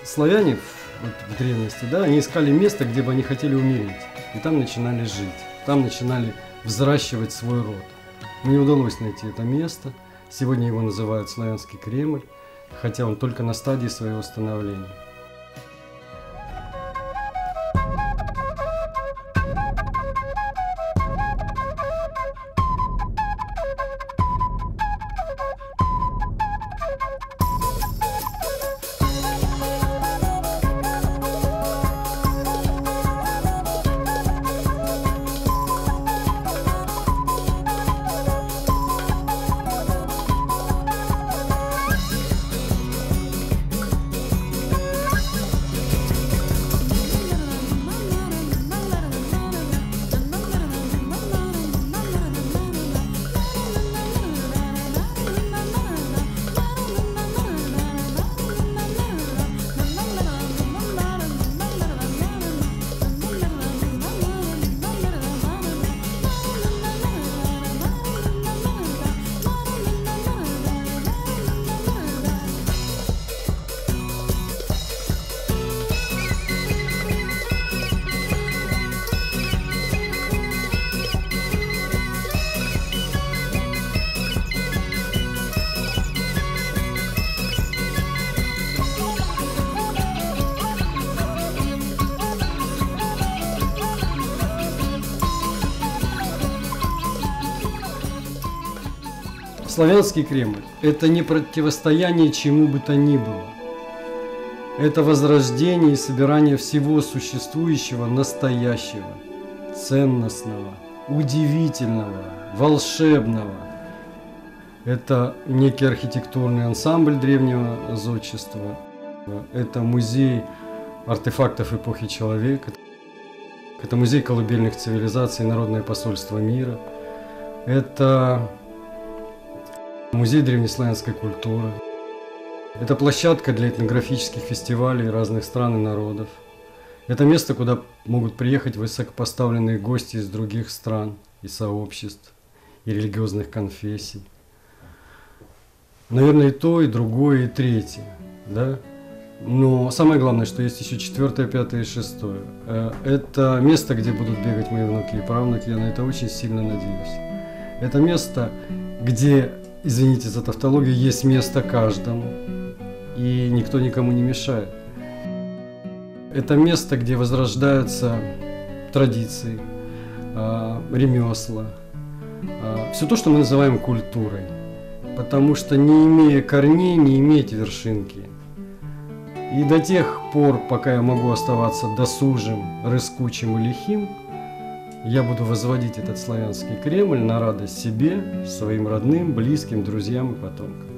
Славяне в древности, да, они искали место, где бы они хотели умереть. И там начинали жить, там начинали взращивать свой род. Мне удалось найти это место. Сегодня его называют Славянский Кремль, хотя он только на стадии своего становления. Славянский Кремль – это не противостояние чему бы то ни было. Это возрождение и собирание всего существующего настоящего, ценностного, удивительного, волшебного. Это некий архитектурный ансамбль древнего зодчества. Это музей артефактов эпохи человека. Это музей колыбельных цивилизаций, народное посольство мира. Это музей древнеславянской культуры. Это площадка для этнографических фестивалей разных стран и народов. Это место, куда могут приехать высокопоставленные гости из других стран и сообществ, и религиозных конфессий. Наверное, и то, и другое, и третье. Да? Но самое главное, что есть еще четвертое, пятое и шестое. Это место, где будут бегать мои внуки и правнуки, я на это очень сильно надеюсь. Это место, где, извините за тавтологию, есть место каждому, и никто никому не мешает. Это место, где возрождаются традиции, ремесла, все то, что мы называем культурой. Потому что не имея корней, не иметь вершинки. И до тех пор, пока я могу оставаться досужим, рыскучим и лихим, я буду возводить этот славянский Кремль на радость себе, своим родным, близким, друзьям и потомкам.